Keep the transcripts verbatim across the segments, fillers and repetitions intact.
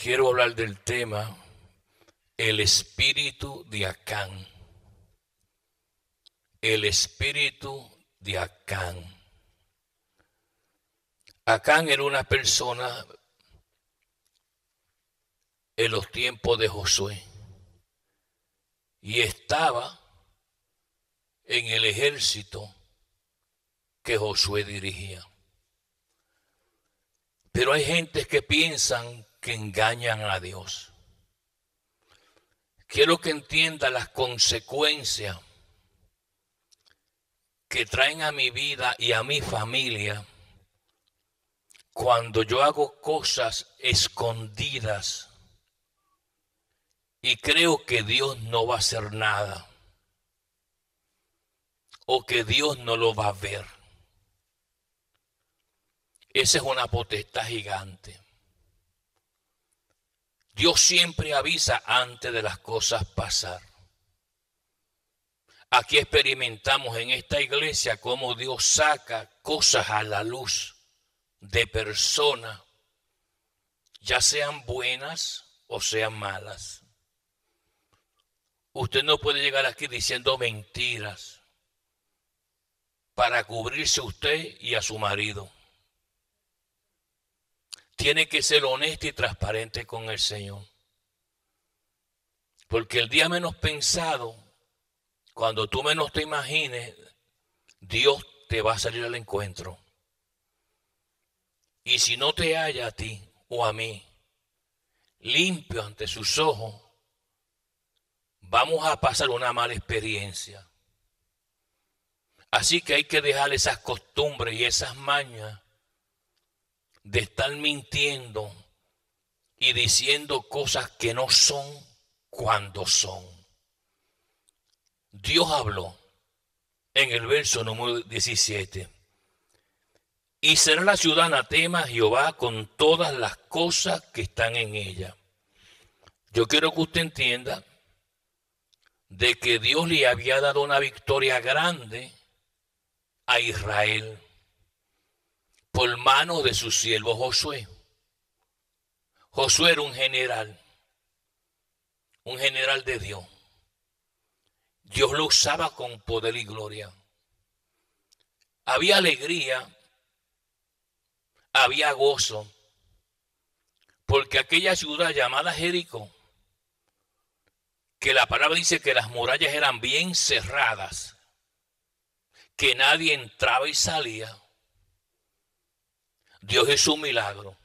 quiero hablar del tema el espíritu de Acán. El espíritu de Acán. Acán era una persona en los tiempos de Josué y estaba en el ejército que Josué dirigía. Pero hay gente que piensan que engañan a Dios. Quiero que entienda las consecuencias que traen a mi vida y a mi familia cuando yo hago cosas escondidas y creo que Dios no va a hacer nada o que Dios no lo va a ver. Esa es una potestad gigante. Dios siempre avisa antes de las cosas pasar. Aquí experimentamos en esta iglesia cómo Dios saca cosas a la luz de personas, ya sean buenas o sean malas. Usted no puede llegar aquí diciendo mentiras para cubrirse a usted y a su marido. Tiene que ser honesto y transparente con el Señor. Porque el día menos pensado, cuando tú menos te imagines, Dios te va a salir al encuentro. Y si no te halla a ti o a mí limpio ante sus ojos, vamos a pasar una mala experiencia. Así que hay que dejar esas costumbres y esas mañas de estar mintiendo y diciendo cosas que no son cuando son. Dios habló en el verso número diecisiete. Y será la ciudad anatema a Jehová con todas las cosas que están en ella. Yo quiero que usted entienda de que Dios le había dado una victoria grande a Israel por mano de su siervo Josué. Josué era un general, un general de Dios. Dios lo usaba con poder y gloria. Había alegría, había gozo, porque aquella ciudad llamada Jericó, que la palabra dice que las murallas eran bien cerradas, que nadie entraba y salía, Dios hizo un milagro.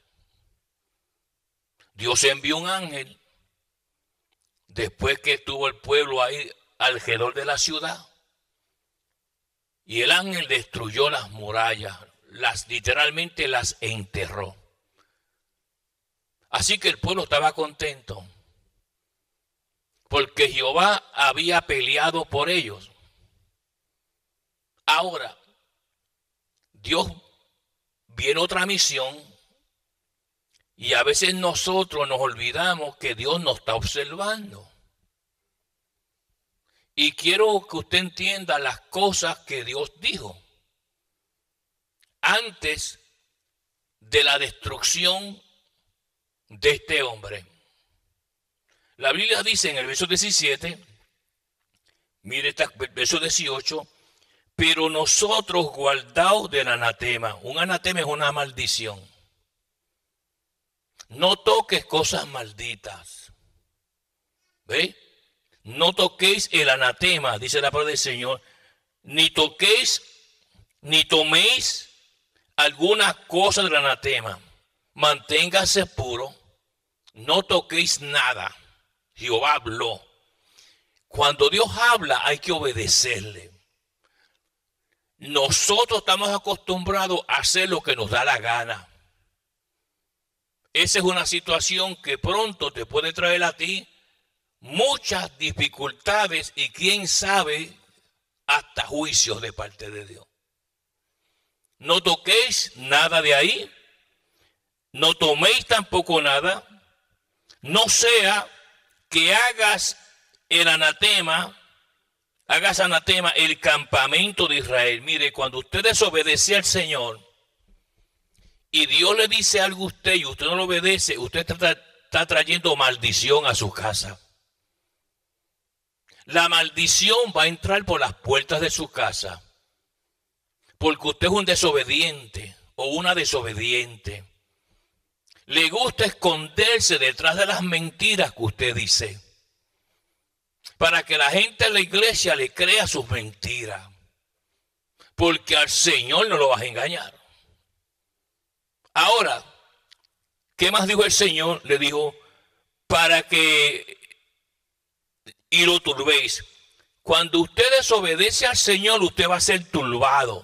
Dios envió un ángel después que estuvo el pueblo ahí alrededor de la ciudad, y el ángel destruyó las murallas, las literalmente las enterró. Así que el pueblo estaba contento porque Jehová había peleado por ellos. Ahora, Dios viene otra misión y a veces nosotros nos olvidamos que Dios nos está observando. Y quiero que usted entienda las cosas que Dios dijo antes de la destrucción de este hombre. La Biblia dice en el verso diecisiete, mire este verso dieciocho, pero nosotros guardaos del anatema. Un anatema es una maldición. No toques cosas malditas. ¿Ve? No toquéis el anatema, dice la palabra del Señor, ni toquéis, ni toméis alguna cosa del anatema. Manténgase puro, no toquéis nada. Jehová habló. Cuando Dios habla hay que obedecerle. Nosotros estamos acostumbrados a hacer lo que nos da la gana. Esa es una situación que pronto te puede traer a ti muchas dificultades y quién sabe hasta juicios de parte de Dios. No toquéis nada de ahí, no toméis tampoco nada, no sea que hagas el anatema, hagas anatema el campamento de Israel. Mire, cuando usted desobedece al Señor y Dios le dice algo a usted y usted no lo obedece, usted está está trayendo maldición a su casa. La maldición va a entrar por las puertas de su casa, porque usted es un desobediente o una desobediente. Le gusta esconderse detrás de las mentiras que usted dice, para que la gente en la iglesia le crea sus mentiras, porque al Señor no lo vas a engañar. Ahora, ¿qué más dijo el Señor? Le dijo, para que y lo turbéis. Cuando usted desobedece al Señor, usted va a ser turbado.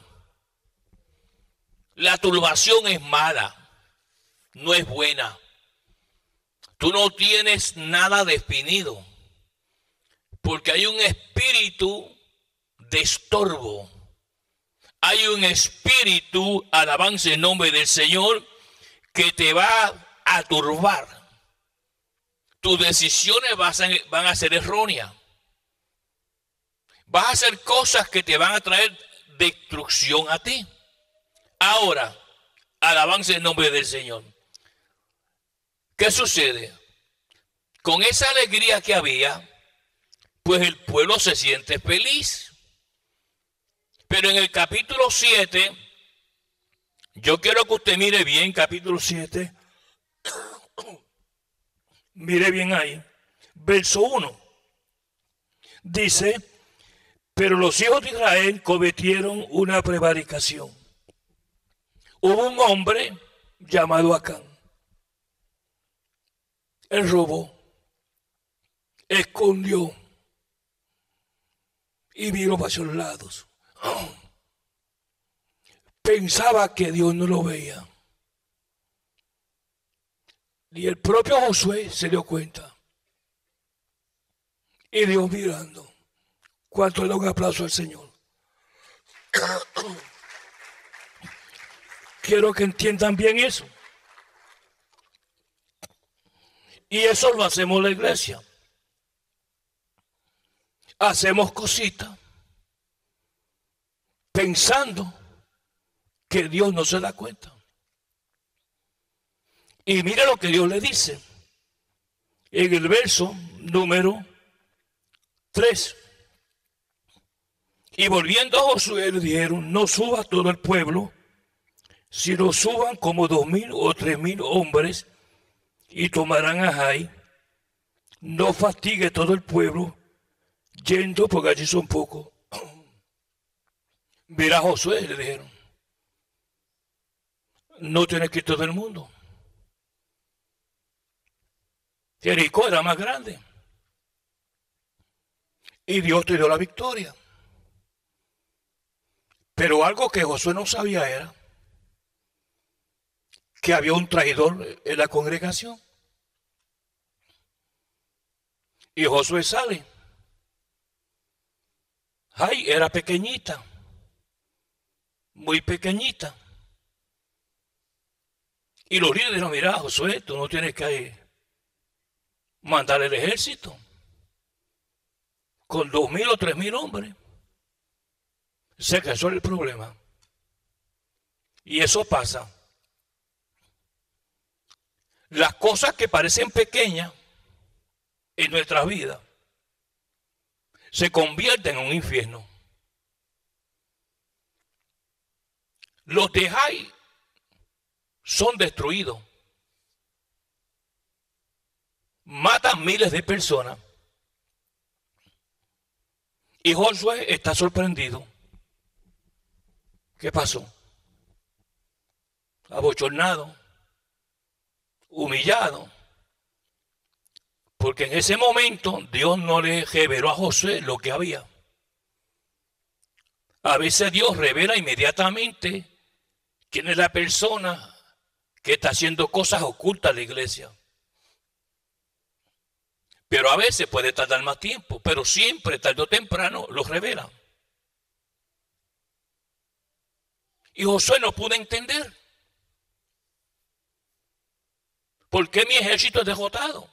La turbación es mala, no es buena. Tú no tienes nada definido, porque hay un espíritu de estorbo. Hay un espíritu, alabanza en nombre del Señor, que te va a turbar. Tus decisiones van a ser erróneas. Vas a hacer cosas que te van a traer destrucción a ti. Ahora, alabanza en nombre del Señor. ¿Qué sucede? Con esa alegría que había, pues el pueblo se siente feliz. Pero en el capítulo siete, yo quiero que usted mire bien, capítulo siete. Mire bien ahí, verso uno. Dice, pero los hijos de Israel cometieron una prevaricación. Hubo un hombre llamado Acán. Él robó, escondió y miró para esos lados. Pensaba que Dios no lo veía. Y el propio Josué se dio cuenta. Y Dios mirando. ¿Cuánto le da un aplauso al Señor? Quiero que entiendan bien eso. Y eso lo hacemos en la iglesia. Hacemos cositas pensando que Dios no se da cuenta. Y mira lo que Dios le dice en el verso número tres. Y volviendo a Josué le dijeron, no suba todo el pueblo, sino suban como dos mil o tres mil hombres y tomarán a Jai. No fatigue todo el pueblo yendo porque allí son pocos. Mira a Josué, le dijeron, no tienes que ir todo el mundo. Jericó era más grande. Y Dios te dio la victoria. Pero algo que Josué no sabía era que había un traidor en la congregación. Y Josué sale. Ay, era pequeñita. Muy pequeñita. Y los líderes dijeron, mira, Josué, tú no tienes que mandar el ejército con dos mil o tres mil hombres. Sé que eso es el problema. Y eso pasa. Las cosas que parecen pequeñas en nuestra vida se convierten en un infierno. Los de Jai son destruidos. Matan miles de personas. Y Josué está sorprendido. ¿Qué pasó? Abochornado, humillado. Porque en ese momento Dios no le reveló a Josué lo que había. A veces Dios revela inmediatamente quién es la persona que está haciendo cosas ocultas en la iglesia. Pero a veces puede tardar más tiempo, pero siempre, tarde o temprano, lo revela. Y Josué no pudo entender. ¿Por qué mi ejército es derrotado?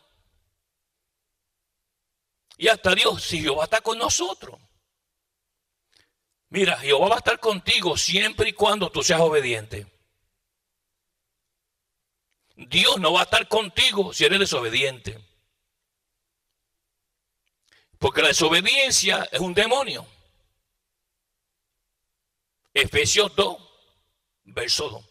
Y hasta Dios, si Jehová está con nosotros. Mira, Jehová va a estar contigo siempre y cuando tú seas obediente. Dios no va a estar contigo si eres desobediente. Porque la desobediencia es un demonio. Efesios dos, verso dos.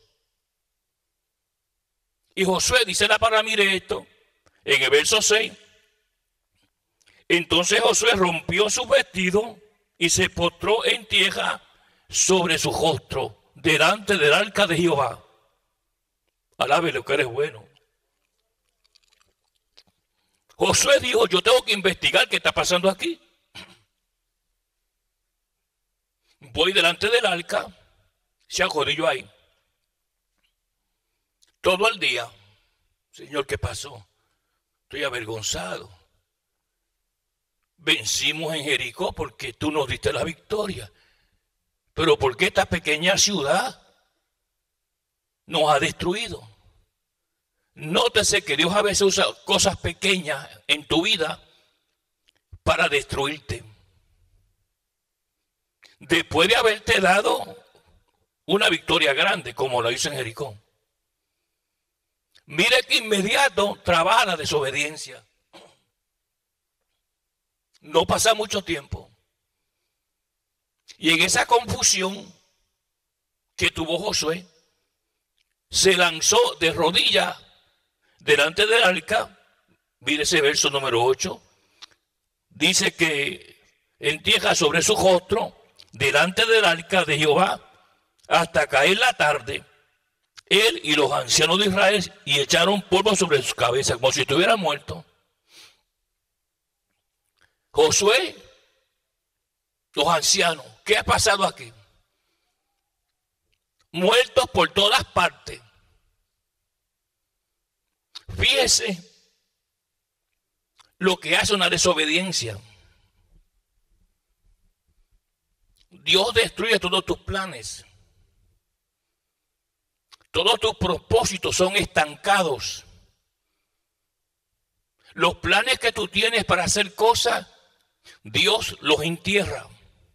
Y Josué dice la palabra, mire esto, en el verso seis. Entonces Josué rompió su vestido y se postró en tierra sobre su rostro, delante del arca de Jehová. Alabe lo que eres bueno. Josué dijo, yo tengo que investigar qué está pasando aquí. Voy delante del arca, se acordilló ahí. Todo el día, Señor, ¿qué pasó? Estoy avergonzado. Vencimos en Jericó porque tú nos diste la victoria. Pero ¿por qué esta pequeña ciudad nos ha destruido? Nótese que Dios a veces usa cosas pequeñas en tu vida para destruirte. Después de haberte dado una victoria grande, como lo hizo en Jericó. Mire que inmediato trabaja la desobediencia. No pasa mucho tiempo. Y en esa confusión que tuvo Josué, se lanzó de rodillas delante del arca. Mire ese verso número ocho. Dice que en tierra sobre su rostro, delante del arca de Jehová, hasta caer la tarde, él y los ancianos de Israel, y echaron polvo sobre sus cabezas, como si estuviera muerto. Josué, los ancianos, ¿qué ha pasado aquí? Muertos por todas partes. Fíjese lo que hace una desobediencia. Dios destruye todos tus planes. Todos tus propósitos son estancados. Los planes que tú tienes para hacer cosas, Dios los entierra.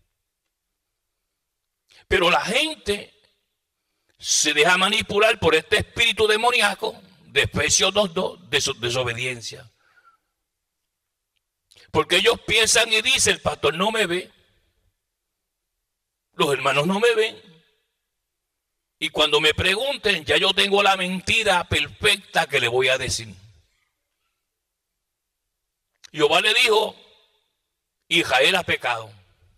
Pero la gente se deja manipular por este espíritu demoníaco de Efesios dos dos, de desobediencia. Porque ellos piensan y dicen, el pastor no me ve, los hermanos no me ven, y cuando me pregunten, ya yo tengo la mentira perfecta que le voy a decir. Jehová le dijo, Israel ha pecado.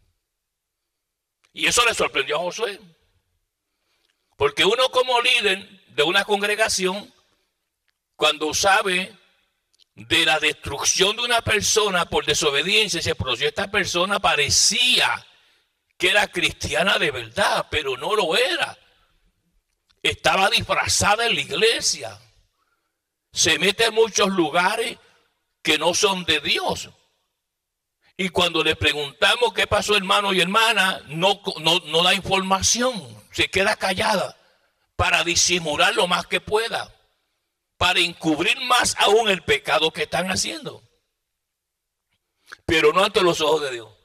Y eso le sorprendió a Josué. Porque uno como líder de una congregación, cuando sabe de la destrucción de una persona por desobediencia, se produjo, esta persona parecía que era cristiana de verdad, pero no lo era. Estaba disfrazada en la iglesia. Se mete en muchos lugares que no son de Dios. Y cuando le preguntamos qué pasó, hermano y hermana, no, no, no da información. Se queda callada para disimular lo más que pueda, para encubrir más aún el pecado que están haciendo. Pero no ante los ojos de Dios.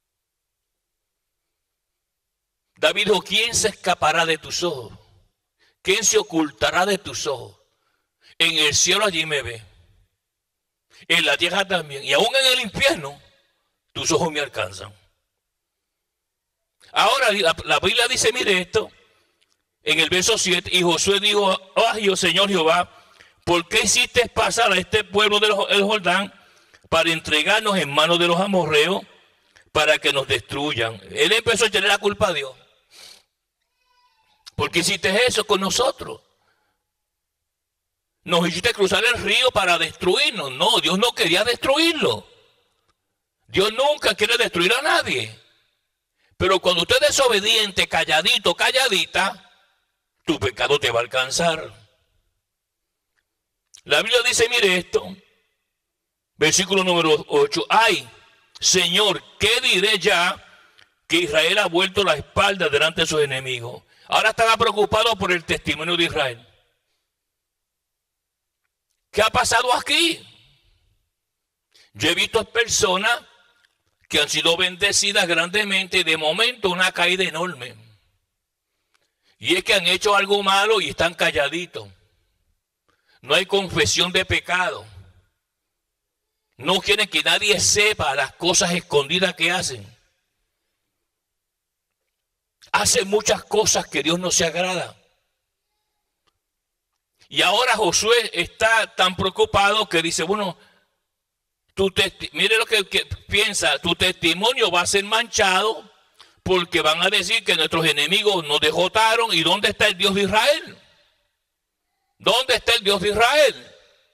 David dijo, ¿quién se escapará de tus ojos? ¿Quién se ocultará de tus ojos? En el cielo allí me ve. En la tierra también. Y aún en el infierno, tus ojos me alcanzan. Ahora la, la Biblia dice, mire esto, en el verso siete, y Josué dijo, oh Señor Jehová, ¿por qué hiciste pasar a este pueblo del Jordán para entregarnos en manos de los amorreos para que nos destruyan? Él empezó a tener la culpa a Dios. ¿Por qué hiciste eso con nosotros? Nos hiciste cruzar el río para destruirnos. No, Dios no quería destruirlo. Dios nunca quiere destruir a nadie. Pero cuando usted es desobediente, calladito, calladita, tu pecado te va a alcanzar. La Biblia dice, mire esto, versículo número ocho. Ay, Señor, ¿qué diré ya que Israel ha vuelto la espalda delante de sus enemigos? Ahora estaba preocupado por el testimonio de Israel. ¿Qué ha pasado aquí? Yo he visto personas que han sido bendecidas grandemente y de momento una caída enorme. Y es que han hecho algo malo y están calladitos. No hay confesión de pecado. No quieren que nadie sepa las cosas escondidas que hacen. Hacen muchas cosas que Dios no se agrada. Y ahora Josué está tan preocupado que dice, bueno, tu mire lo que, que piensa, tu testimonio va a ser manchado porque van a decir que nuestros enemigos nos derrotaron. ¿Y dónde está el Dios de Israel? ¿Dónde está el Dios de Israel?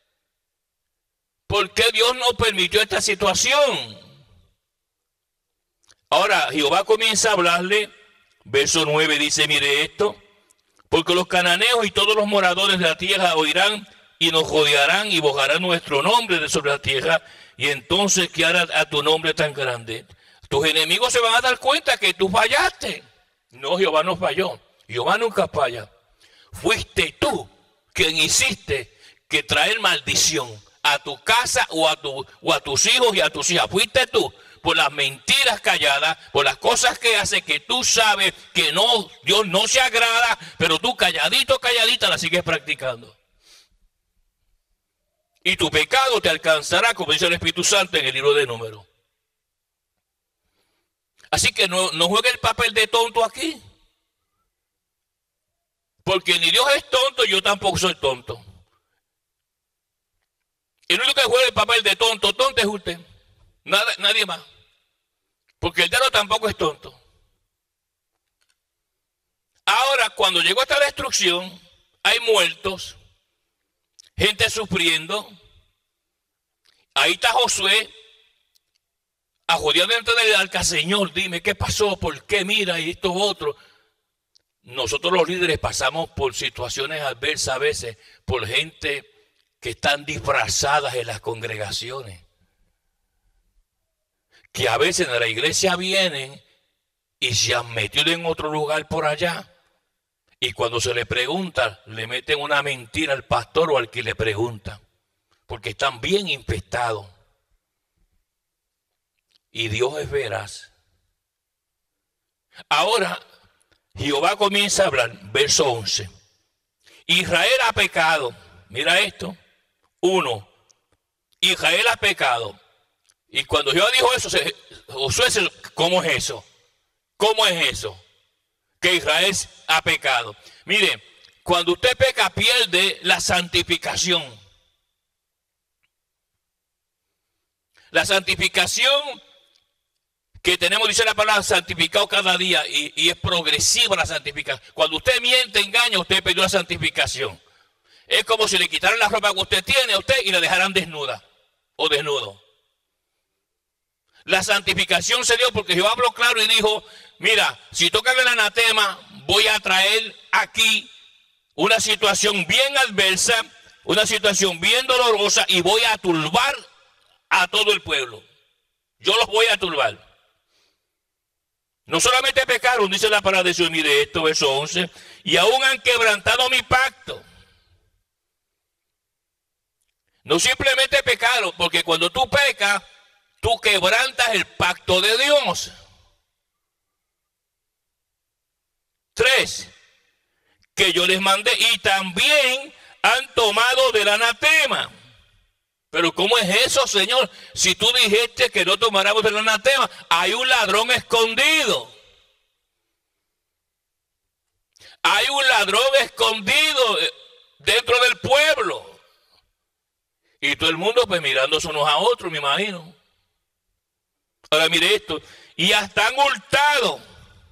¿Por qué Dios no permitió esta situación? Ahora Jehová comienza a hablarle, verso nueve dice, mire esto, porque los cananeos y todos los moradores de la tierra oirán y nos rodearán y bogarán nuestro nombre de sobre la tierra, y entonces ¿qué hará a tu nombre tan grande? Tus enemigos se van a dar cuenta que tú fallaste. No, Jehová no falló. Jehová nunca falla. Fuiste tú quien hiciste que traer maldición a tu casa o a, tu, o a tus hijos y a tus hijas. Fuiste tú por las mentiras calladas, por las cosas que hace que tú sabes que no, Dios no se agrada, pero tú calladito, calladita la sigues practicando. Y tu pecado te alcanzará, como dice el Espíritu Santo en el libro de Números. Así que no, no juegue el papel de tonto aquí. Porque ni Dios es tonto, yo tampoco soy tonto. El único que juega el papel de tonto, tonto es usted. Nada, nadie más. Porque el diablo tampoco es tonto. Ahora, cuando llegó esta destrucción, hay muertos, gente sufriendo. Ahí está Josué, ajodeado dentro del arca. Señor, dime qué pasó, por qué, mira, y esto otro. Nosotros los líderes pasamos por situaciones adversas a veces, por gente que están disfrazadas en las congregaciones, que a veces en la iglesia vienen y se han metido en otro lugar por allá, y cuando se le pregunta, le meten una mentira al pastor o al que le pregunta, porque están bien infestados. Y Dios es veraz. Ahora Jehová comienza a hablar, verso once. Israel ha pecado. Mira esto. Uno, Israel ha pecado. Y cuando Jehová dijo eso, se, Josué se, ¿cómo es eso? ¿Cómo es eso? Que Israel ha pecado. Mire, cuando usted peca pierde la santificación. La santificación que tenemos, dice la palabra, santificado cada día, y, y es progresiva la santificación. Cuando usted miente, engaña, usted perdió la santificación. Es como si le quitaran la ropa que usted tiene a usted y la dejaran desnuda o desnudo. La santificación se dio porque Jehová habló claro y dijo, mira, si tocan el anatema, voy a traer aquí una situación bien adversa, una situación bien dolorosa, y voy a turbar a todo el pueblo. Yo los voy a turbar. No solamente pecaron, dice la palabra de Dios, mire esto, verso once, y aún han quebrantado mi pacto. No simplemente pecaron, porque cuando tú pecas, tú quebrantas el pacto de Dios. Tres, que yo les mandé, y también han tomado del anatema. Pero ¿cómo es eso, Señor? Si tú dijiste que no tomáramos del anatema, hay un ladrón escondido. Hay un ladrón escondido dentro del pueblo. Y todo el mundo pues mirándose unos a otros, me imagino. Ahora mire esto. Y hasta han hurtado.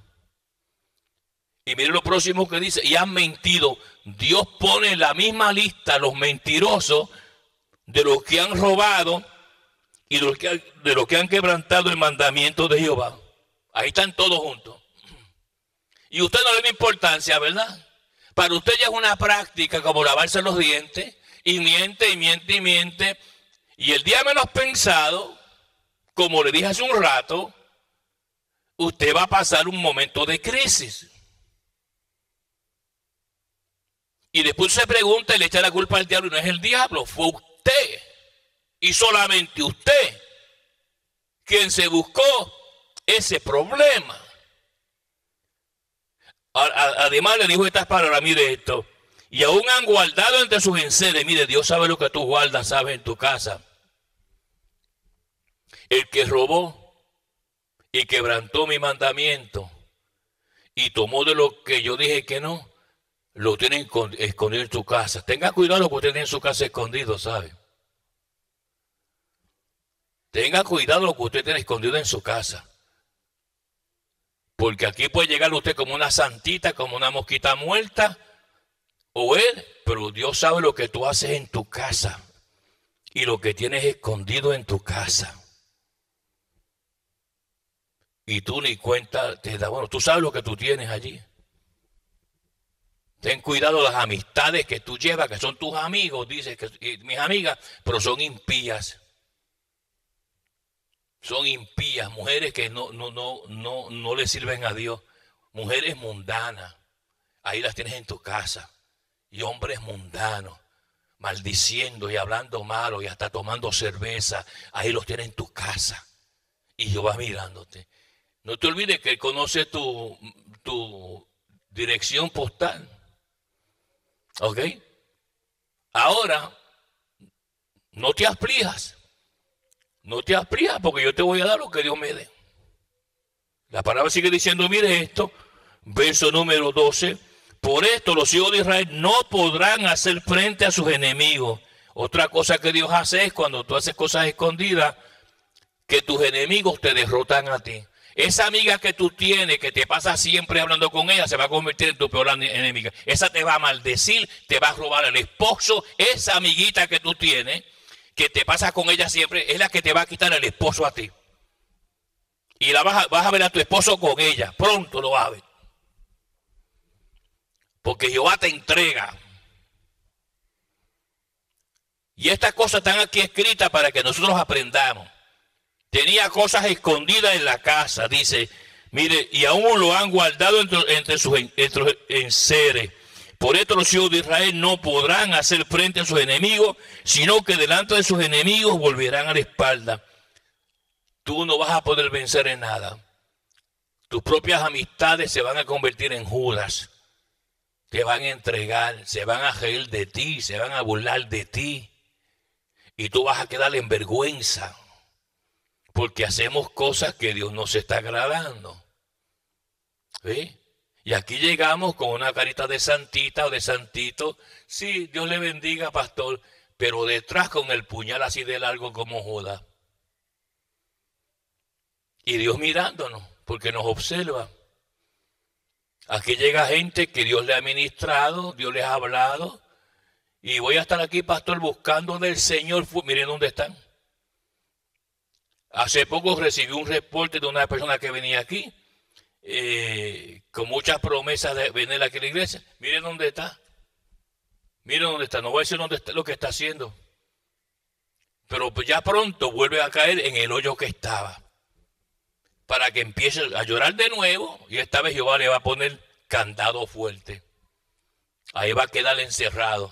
Y mire lo próximo que dice. Y han mentido. Dios pone en la misma lista a los mentirosos de los que han robado y de los que, de los que han quebrantado el mandamiento de Jehová. Ahí están todos juntos. Y usted no le da importancia, ¿verdad? Para usted ya es una práctica como lavarse los dientes. Y miente, y miente, y miente. Y el día menos pensado, como le dije hace un rato, usted va a pasar un momento de crisis. Y después se pregunta y le echa la culpa al diablo. Y no es el diablo, fue usted. Y solamente usted quien se buscó ese problema. Además le dijo estas palabras, mire esto. y aún han guardado entre sus enseres. Mire, Dios sabe lo que tú guardas, sabes, en tu casa. El que robó y quebrantó mi mandamiento y tomó de lo que yo dije que no, lo tienen escondido en tu casa. Tenga cuidado lo que usted tiene en su casa escondido, ¿sabe? Tenga cuidado lo que usted tiene escondido en su casa. Porque aquí puede llegar usted como una santita, como una mosquita muerta, o él, pero Dios sabe lo que tú haces en tu casa y lo que tienes escondido en tu casa. Y tú ni cuenta te das. Bueno, tú sabes lo que tú tienes allí. Ten cuidado de las amistades que tú llevas, que son tus amigos, dices que mis amigas, pero son impías. Son impías, mujeres que no, no, no, no, no le sirven a Dios. Mujeres mundanas, ahí las tienes en tu casa. Y hombres mundanos, maldiciendo y hablando malo y hasta tomando cerveza, ahí los tienes en tu casa. Y Jehová mirándote. No te olvides que Él conoce tu, tu dirección postal. ¿Ok? Ahora, no te aflijas. No te aflijas porque yo te voy a dar lo que Dios me dé. La palabra sigue diciendo, mire esto, verso número doce. Por esto los hijos de Israel no podrán hacer frente a sus enemigos. Otra cosa que Dios hace es cuando tú haces cosas escondidas, que tus enemigos te derrotan a ti. Esa amiga que tú tienes, que te pasa siempre hablando con ella, se va a convertir en tu peor enemiga. Esa te va a maldecir, te va a robar el esposo. Esa amiguita que tú tienes, que te pasa con ella siempre, es la que te va a quitar el esposo a ti. Y la vas a, vas a ver a tu esposo con ella. Pronto lo vas a ver. Porque Jehová te entrega. Y estas cosas están aquí escritas para que nosotros aprendamos. Tenía cosas escondidas en la casa, dice, mire, y aún lo han guardado entre, entre sus entre enseres. Por esto los hijos de Israel no podrán hacer frente a sus enemigos, sino que delante de sus enemigos volverán a la espalda. Tú no vas a poder vencer en nada. Tus propias amistades se van a convertir en Judas. Te van a entregar, se van a reír de ti, se van a burlar de ti. Y tú vas a quedar en vergüenza. Porque hacemos cosas que Dios no se está agradando. ¿Sí? Y aquí llegamos con una carita de santita o de santito. Sí, Dios le bendiga, pastor. Pero detrás con el puñal así de largo como Judas. Y Dios mirándonos, porque nos observa. Aquí llega gente que Dios le ha ministrado, Dios les ha hablado. Y voy a estar aquí, pastor, buscando del Señor. Miren dónde están. Hace poco recibí un reporte de una persona que venía aquí, eh, con muchas promesas de venir aquí a la iglesia. Miren dónde está. Miren dónde está. No voy a decir dónde está, lo que está haciendo. Pero pues ya pronto vuelve a caer en el hoyo que estaba. Para que empiece a llorar de nuevo. Y esta vez Jehová le va a poner candado fuerte. Ahí va a quedar encerrado.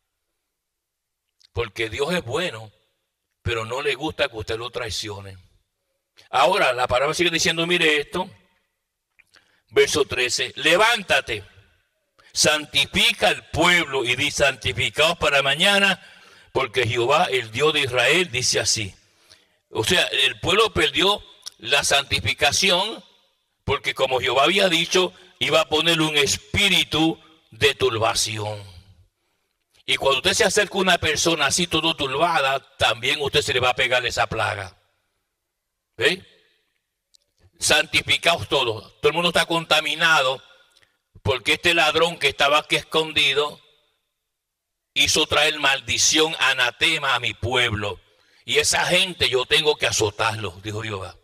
Porque Dios es bueno. Pero no le gusta que usted lo traicione. Ahora, la palabra sigue diciendo, mire esto. Verso trece. Levántate, santifica al pueblo y di santificaos para mañana, porque Jehová, el Dios de Israel, dice así. O sea, el pueblo perdió la santificación, porque como Jehová había dicho, iba a poner un espíritu de turbación. Y cuando usted se acerca a una persona así todo turbada, también usted se le va a pegar esa plaga. ¿Ve? Santificaos todos. Todo el mundo está contaminado porque este ladrón que estaba aquí escondido hizo traer maldición, anatema a mi pueblo. Y esa gente yo tengo que azotarlo, dijo Jehová.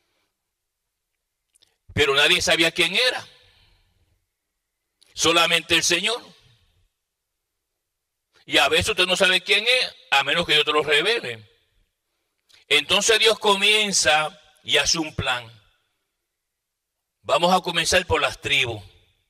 Pero nadie sabía quién era. Solamente el Señor. Y a veces usted no sabe quién es, a menos que yo te lo revele. Entonces Dios comienza y hace un plan. Vamos a comenzar por las tribus.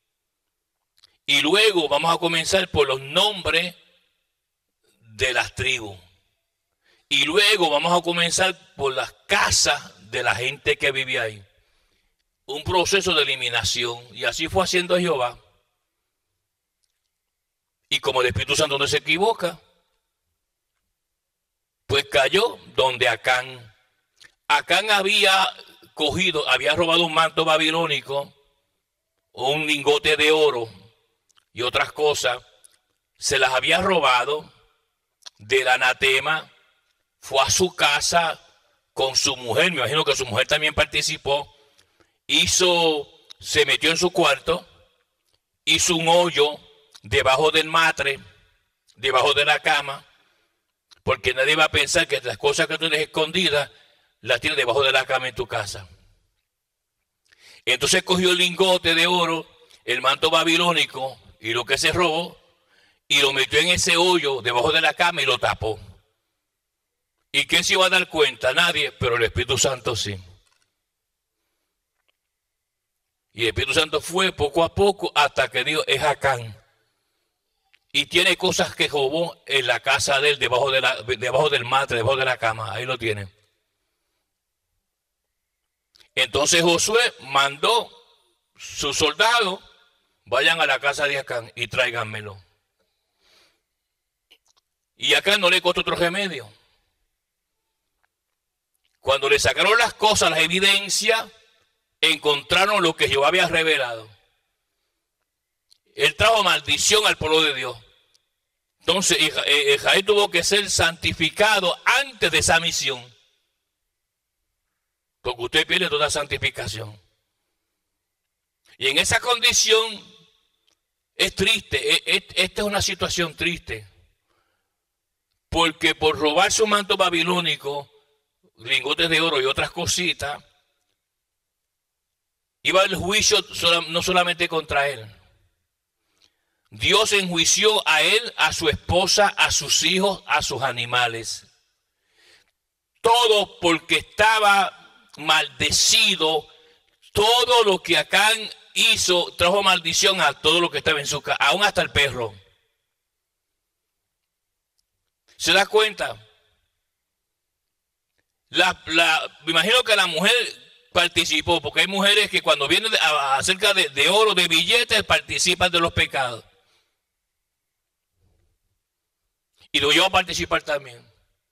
Y luego vamos a comenzar por los nombres de las tribus. Y luego vamos a comenzar por las casas de la gente que vive ahí. Un proceso de eliminación. Y así fue haciendo Jehová. Y como el Espíritu Santo no se equivoca, pues cayó donde Acán. Acán había cogido, había robado un manto babilónico, un lingote de oro y otras cosas. Se las había robado del anatema, fue a su casa con su mujer, me imagino que su mujer también participó, hizo, se metió en su cuarto, hizo un hoyo debajo del matre, debajo de la cama, porque nadie va a pensar que las cosas que tú tienes escondidas las tienes debajo de la cama en tu casa. Entonces cogió el lingote de oro, el manto babilónico y lo que se robó, y lo metió en ese hoyo debajo de la cama y lo tapó. ¿Y quién se iba a dar cuenta? Nadie, pero el Espíritu Santo sí. Y el Espíritu Santo fue poco a poco hasta que dijo, es Acán. Y tiene cosas que robó en la casa de él, debajo, de la, debajo del matre, debajo de la cama. Ahí lo tiene. Entonces Josué mandó sus soldados, vayan a la casa de Acán y tráiganmelo. Y Acán no le costó otro remedio. Cuando le sacaron las cosas, las evidencias, encontraron lo que Jehová había revelado. Él trajo maldición al pueblo de Dios. Entonces Israel tuvo que ser santificado antes de esa misión. Porque usted pierde toda santificación. Y en esa condición es triste. Esta es una situación triste. Porque por robar su manto babilónico, lingotes de oro y otras cositas, iba el juicio no solamente contra él. Dios enjuició a él, a su esposa, a sus hijos, a sus animales. Todo porque estaba maldecido. Todo lo que Acán hizo trajo maldición a todo lo que estaba en su casa, aún hasta el perro. ¿Se da cuenta? La, la, me imagino que la mujer participó, porque hay mujeres que cuando vienen a, acerca de, de oro, de billetes, participan de los pecados. Y lo llevo a participar también.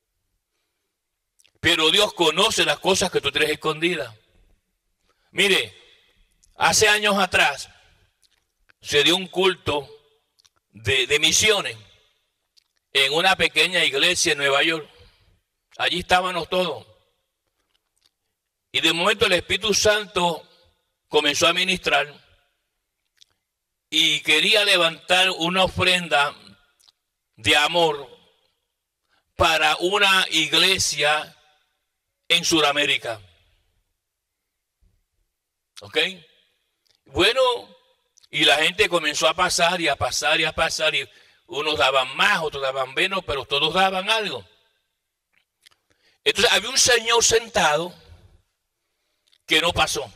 Pero Dios conoce las cosas que tú tienes escondidas. Mire, hace años atrás se dio un culto de, de misiones en una pequeña iglesia en Nueva York. Allí estábamos todos. Y de momento el Espíritu Santo comenzó a ministrar y quería levantar una ofrenda de amor para una iglesia en Sudamérica. ¿Ok? Bueno, y la gente comenzó a pasar y a pasar y a pasar, y unos daban más, otros daban menos, pero todos daban algo. Entonces había un señor sentado que no pasó.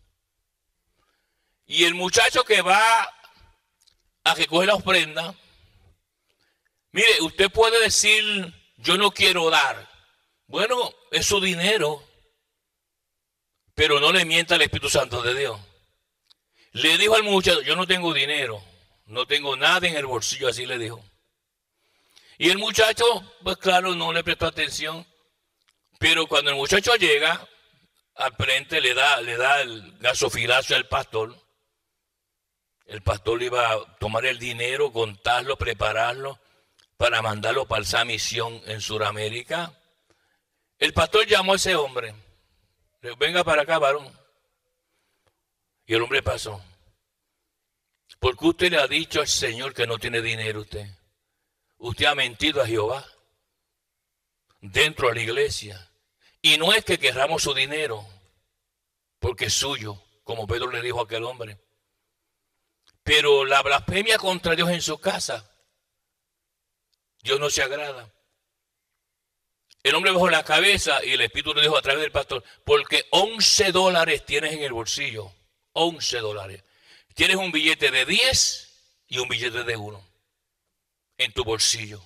Y el muchacho que va a recoger la ofrenda, mire, usted puede decir, yo no quiero dar. Bueno, es su dinero, pero no le mienta al Espíritu Santo de Dios. Le dijo al muchacho, yo no tengo dinero, no tengo nada en el bolsillo, así le dijo. Y el muchacho, pues claro, no le prestó atención. Pero cuando el muchacho llega al frente, le da, le da el gasofilazo al pastor. El pastor le iba a tomar el dinero, contarlo, prepararlo para mandarlo para esa misión en Sudamérica. El pastor llamó a ese hombre. Le dijo, venga para acá, varón. Y el hombre pasó. ¿Por qué usted le ha dicho al Señor que no tiene dinero usted? Usted ha mentido a Jehová dentro de la iglesia. Y no es que querramos su dinero, porque es suyo, como Pedro le dijo a aquel hombre. Pero la blasfemia contra Dios en su casa, Dios no se agrada. El hombre bajó la cabeza y el Espíritu le dijo a través del pastor, porque once dólares tienes en el bolsillo, once dólares. Tienes un billete de diez y un billete de uno en tu bolsillo.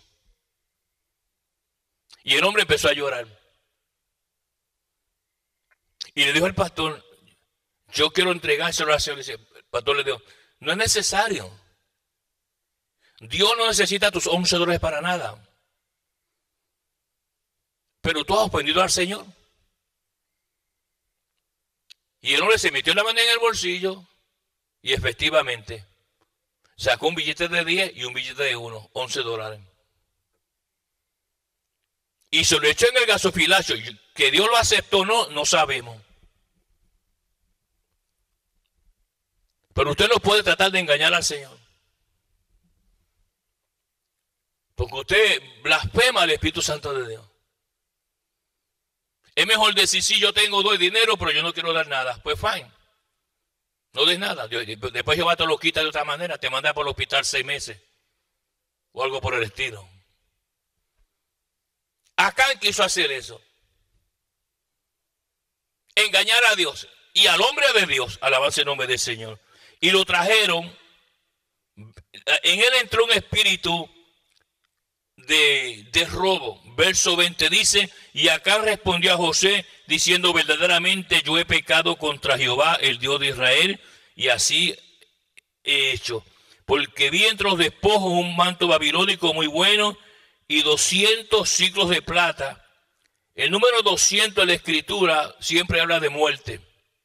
Y el hombre empezó a llorar. Y le dijo al pastor, yo quiero entregárselo a la Señora. El pastor le dijo, no es necesario. Dios no necesita tus once dólares para nada. Pero tú has ofendido al Señor. Y el hombre se metió la mano en el bolsillo y efectivamente sacó un billete de diez y un billete de uno, once dólares. Y se lo echó en el gasofilacho. Que Dios lo aceptó o no, no sabemos. Pero usted no puede tratar de engañar al Señor. Porque usted blasfema al Espíritu Santo de Dios. Es mejor decir, sí, yo tengo, doy dinero, pero yo no quiero dar nada. Pues fine. No des nada. Después Jehová te lo quita de otra manera. Te manda por el hospital seis meses. O algo por el estilo. Acán quiso hacer eso. Engañar a Dios y al hombre de Dios. Alabanza el nombre del Señor. Y lo trajeron. En él entró un espíritu de, de robo. Verso veinte dice, y Acán respondió a José diciendo, verdaderamente yo he pecado contra Jehová, el Dios de Israel, y así he hecho. Porque vi entre los despojos un manto babilónico muy bueno y doscientos ciclos de plata. El número doscientos en la escritura siempre habla de muerte.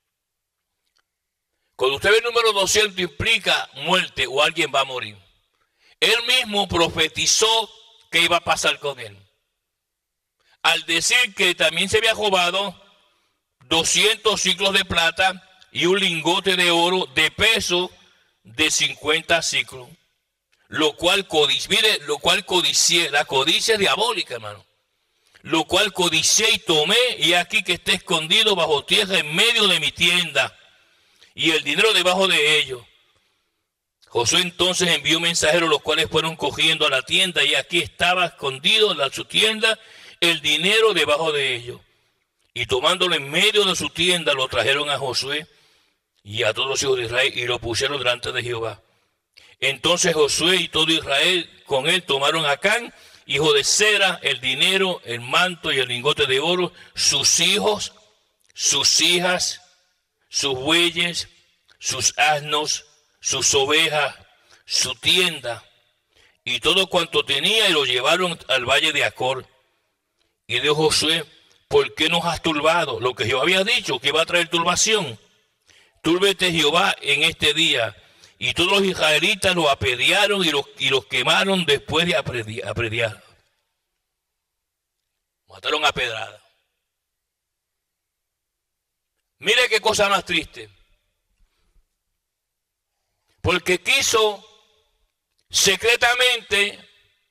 Cuando usted ve el número doscientos implica muerte o alguien va a morir. Él mismo profetizó que iba a pasar con él. Al decir que también se había robado doscientos ciclos de plata y un lingote de oro de peso de cincuenta ciclos. Lo cual codicié, mire, lo cual codicié, la codicia es diabólica, hermano. Lo cual codicié y tomé, y aquí que está escondido bajo tierra en medio de mi tienda, y el dinero debajo de ellos. Josué entonces envió mensajeros, los cuales fueron cogiendo a la tienda, y aquí estaba escondido en su tienda el dinero debajo de ellos. Y tomándolo en medio de su tienda, lo trajeron a Josué y a todos los hijos de Israel, y lo pusieron delante de Jehová. Entonces Josué y todo Israel con él tomaron a Acán, hijo de Zera, el dinero, el manto y el lingote de oro, sus hijos, sus hijas, sus bueyes, sus asnos, sus ovejas, su tienda y todo cuanto tenía, y lo llevaron al valle de Acor. Y dijo Josué, ¿por qué nos has turbado? Lo que Jehová había dicho, que iba a traer turbación. Túrbete Jehová en este día. Y todos los israelitas los apedrearon y los, y los quemaron después de apedrear. Mataron a pedrada. Mire qué cosa más triste. Porque quiso secretamente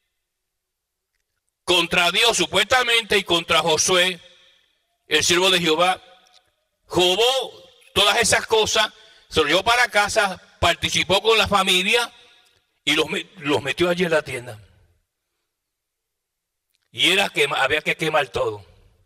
contra Dios supuestamente y contra Josué, el siervo de Jehová, robó todas esas cosas, se lo llevó para casa, participó con la familia y los, los metió allí en la tienda. Y era que había que quemar todo.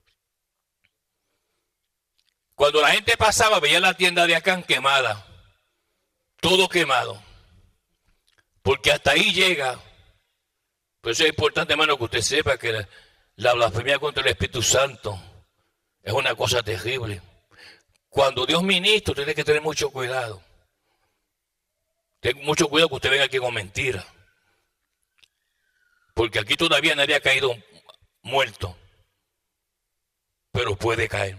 Cuando la gente pasaba, veía la tienda de Acán quemada. Todo quemado. Porque hasta ahí llega. Por eso es importante, hermano, que usted sepa que la, la blasfemia contra el Espíritu Santo es una cosa terrible. Cuando Dios ministra, usted tiene que tener mucho cuidado. Ten mucho cuidado que usted venga aquí con mentiras. Porque aquí todavía nadie ha caído muerto. Pero puede caer.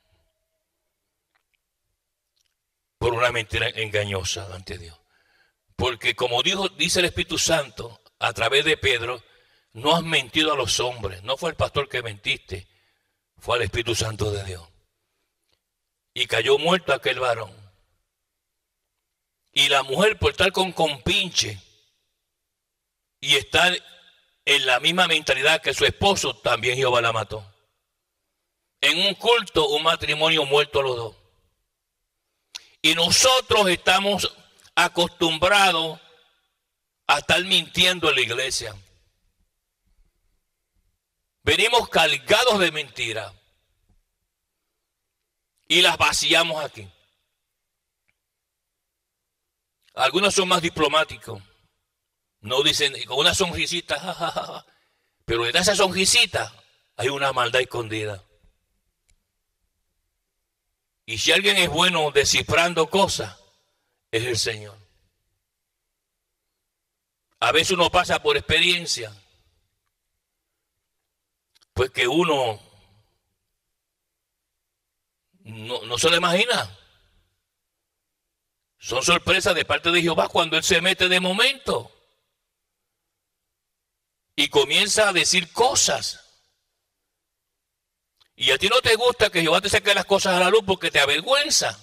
Por una mentira engañosa ante Dios. Porque como dijo, dice el Espíritu Santo a través de Pedro, no has mentido a los hombres. No fue el pastor que mentiste, fue al Espíritu Santo de Dios. Y cayó muerto aquel varón. Y la mujer, por estar con compinche y estar en la misma mentalidad que su esposo, también Jehová la mató. En un culto, un matrimonio muerto a los dos. Y nosotros estamos acostumbrados a estar mintiendo en la iglesia. Venimos cargados de mentiras y las vaciamos aquí. Algunos son más diplomáticos. No dicen con una sonrisita, ja, ja, ja, pero detrás de esa sonrisita hay una maldad escondida. Y si alguien es bueno descifrando cosas, es el Señor. A veces uno pasa por experiencia, pues que uno no, no se lo imagina. Son sorpresas de parte de Jehová cuando Él se mete de momento y comienza a decir cosas. Y a ti no te gusta que Jehová te saque las cosas a la luz porque te avergüenza.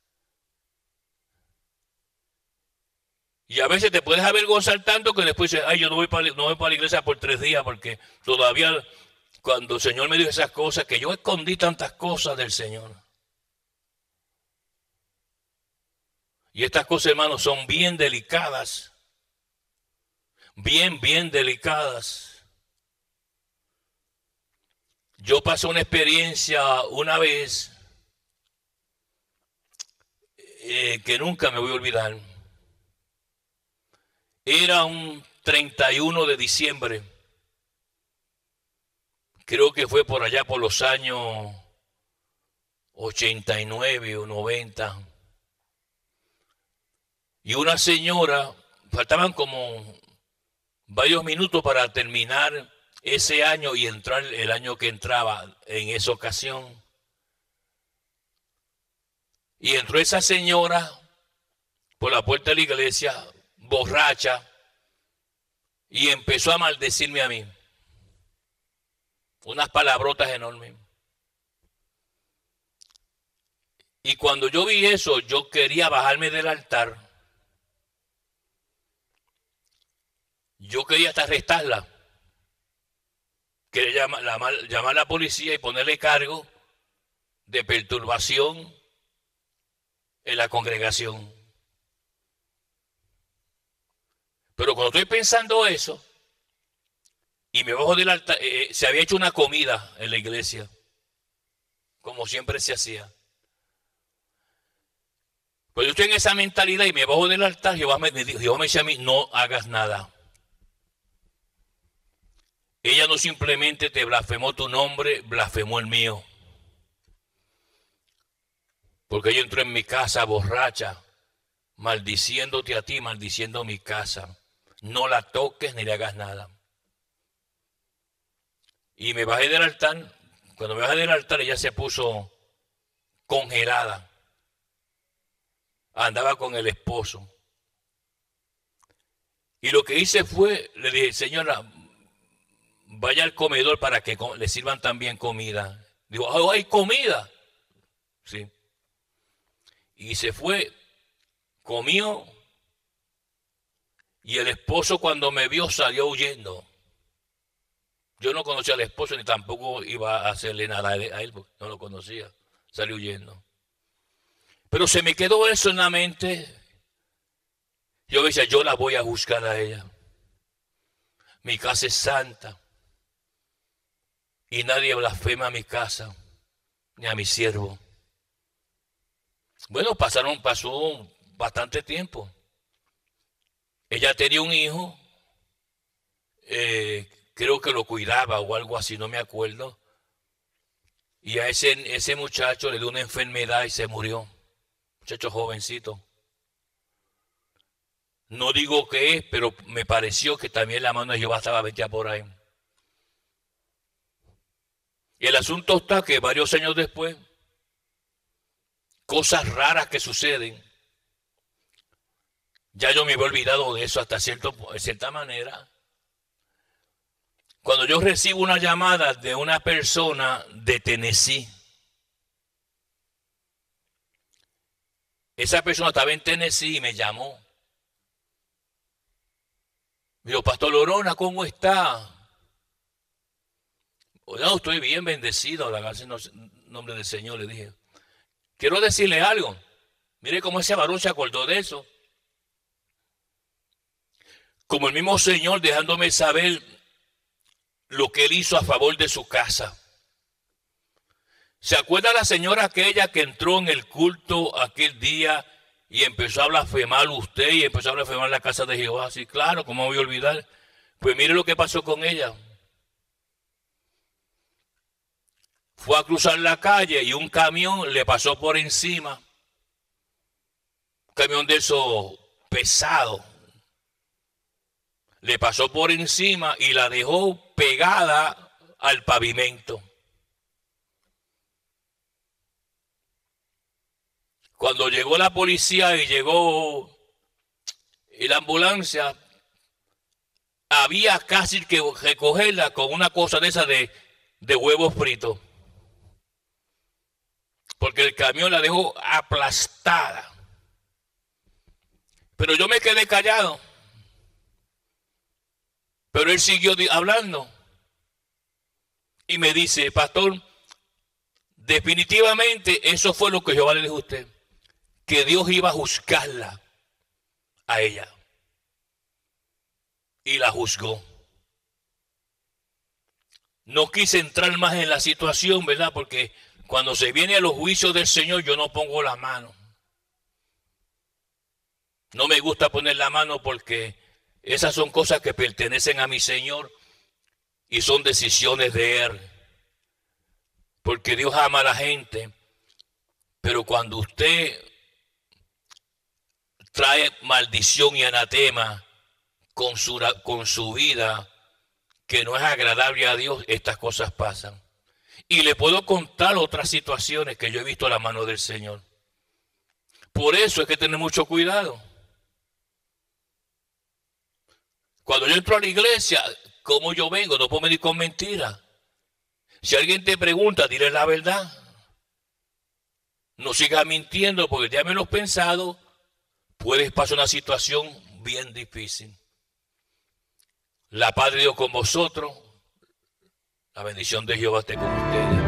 Y a veces te puedes avergonzar tanto que después dices, ay, yo no voy para, no voy para la iglesia por tres días porque todavía cuando el Señor me dijo esas cosas, que yo escondí tantas cosas del Señor. Y estas cosas, hermanos, son bien delicadas. Bien, bien delicadas. Yo pasé una experiencia una vez eh, que nunca me voy a olvidar. Era un treinta y uno de diciembre. Creo que fue por allá por los años ochenta y nueve o noventa. Y una señora, faltaban como varios minutos para terminar ese año y entrar el año que entraba en esa ocasión. Y entró esa señora por la puerta de la iglesia, borracha, y empezó a maldecirme a mí. Unas palabrotas enormes. Y cuando yo vi eso, yo quería bajarme del altar. Yo quería hasta arrestarla. Quería llamar, llamar, llamar a la policía y ponerle cargo de perturbación en la congregación. Pero cuando estoy pensando eso, y me bajo del altar, eh, se había hecho una comida en la iglesia, como siempre se hacía. Pues yo estoy en esa mentalidad y me bajo del altar, Jehová me, Jehová me dice a mí, no hagas nada. Ella no simplemente te blasfemó tu nombre, blasfemó el mío. Porque ella entró en mi casa borracha, maldiciéndote a ti, maldiciendo mi casa. No la toques ni le hagas nada. Y me bajé del altar. Cuando me bajé del altar, ella se puso congelada. Andaba con el esposo. Y lo que hice fue, le dije, señora, vaya al comedor para que le sirvan también comida. Digo, oh, ¿hay comida? Sí. Y se fue, comió, y el esposo cuando me vio salió huyendo. Yo no conocía al esposo ni tampoco iba a hacerle nada a él, porque no lo conocía. Salió huyendo. Pero se me quedó eso en la mente. Yo decía, yo la voy a juzgar a ella. Mi casa es santa. Y nadie blasfema a mi casa, ni a mi siervo. Bueno, pasaron, pasó bastante tiempo. Ella tenía un hijo, eh, creo que lo cuidaba o algo así, no me acuerdo. Y a ese, ese muchacho le dio una enfermedad y se murió. Muchacho jovencito. No digo qué es, pero me pareció que también la mano de Jehová estaba metida por ahí. Y el asunto está que varios años después, cosas raras que suceden, ya yo me había olvidado de eso hasta cierto, de cierta manera. Cuando yo recibo una llamada de una persona de Tennessee, esa persona estaba en Tennessee y me llamó. Me dijo, Pastor Lorona, ¿cómo está? No, estoy bien bendecido, la gracia en nombre del Señor, le dije. Quiero decirle algo. Mire cómo ese varón se acordó de eso. Como el mismo Señor dejándome saber lo que Él hizo a favor de su casa. ¿Se acuerda la señora aquella que entró en el culto aquel día y empezó a blasfemar usted y empezó a blasfemar la casa de Jehová? Sí, claro, ¿cómo me voy a olvidar? Pues mire lo que pasó con ella. Fue a cruzar la calle y un camión le pasó por encima. Un camión de esos pesados. le pasó por encima y la dejó pegada al pavimento. Cuando llegó la policía y llegó la ambulancia, había casi que recogerla con una cosa de esa de, de huevos fritos. Porque el camión la dejó aplastada. Pero yo me quedé callado. Pero él siguió hablando. Y me dice, pastor, definitivamente eso fue lo que Jehová le dijo a usted. Que Dios iba a juzgarla a ella. Y la juzgó. No quise entrar más en la situación, ¿verdad? Porque cuando se viene a los juicios del Señor, yo no pongo la mano. No me gusta poner la mano porque esas son cosas que pertenecen a mi Señor y son decisiones de Él. Porque Dios ama a la gente, pero cuando usted trae maldición y anatema con su, con su vida, que no es agradable a Dios, estas cosas pasan. Y le puedo contar otras situaciones que yo he visto a la mano del Señor. Por eso es que tener mucho cuidado. Cuando yo entro a la iglesia, ¿cómo yo vengo? No puedo venir con mentiras. Si alguien te pregunta, dile la verdad. No sigas mintiendo porque ya me lo he pensado. Puedes pasar una situación bien difícil. La paz de Dios con vosotros. La bendición de Jehová esté con ustedes.